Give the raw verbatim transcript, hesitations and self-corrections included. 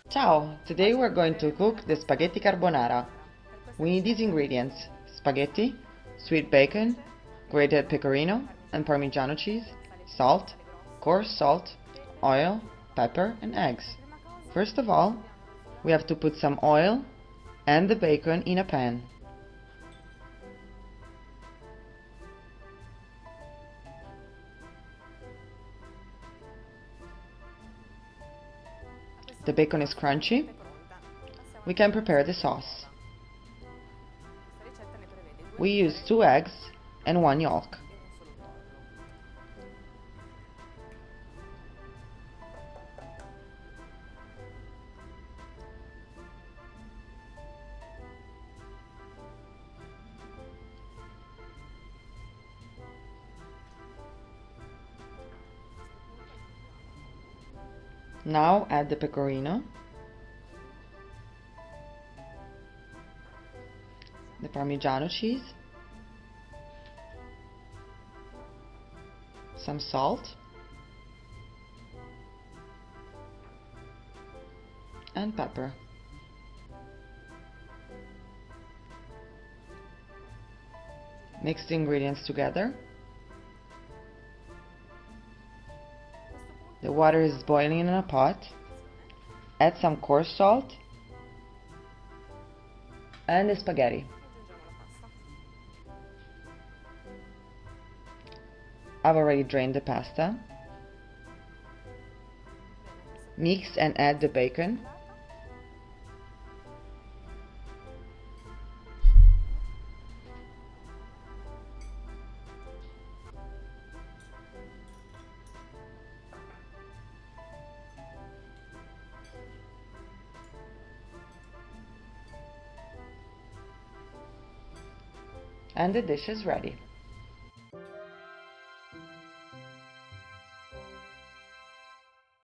Ciao! Today we're going to cook the spaghetti carbonara. We need these ingredients: spaghetti, sweet bacon, grated pecorino and Parmigiano cheese, salt, coarse salt, oil, pepper and eggs. First of all, we have to put some oil and the bacon in a pan. The bacon is crunchy. We can prepare the sauce. We use two eggs and one yolk. Now add the pecorino, the Parmigiano cheese, some salt, and pepper. Mix the ingredients together. The water is boiling in a pot. Add some coarse salt and the spaghetti. I've already drained the pasta. Mix and add the bacon. And the dish is ready.